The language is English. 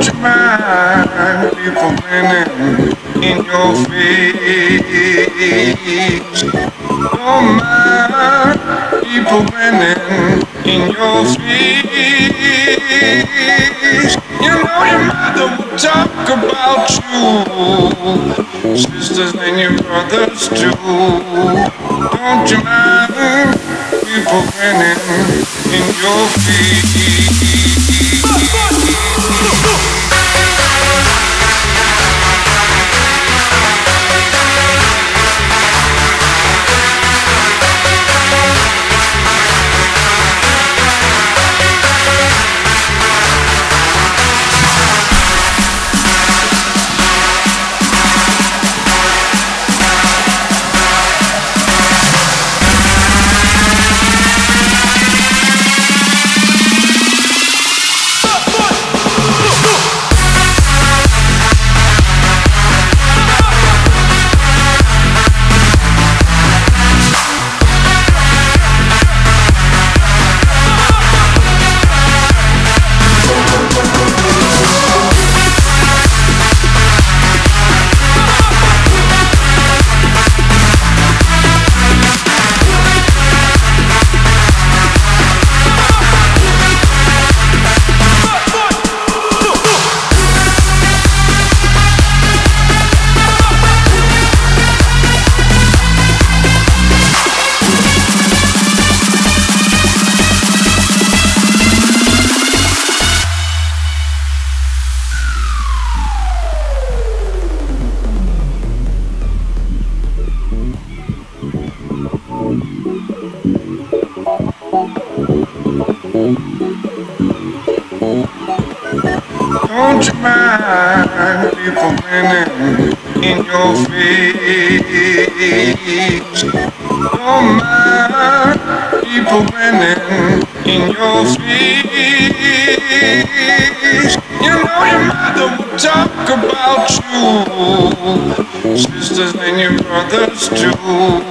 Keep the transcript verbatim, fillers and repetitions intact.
Don't you mind people grinning in your face? Don't mind people grinning in your face. You know your mother will talk about you, sisters and your brothers too. Don't you mind people grinning in your face? Don't you mind people grinning in your face? Don't mind people grinning in your face. You know your mother will talk about you, sisters and your brothers too.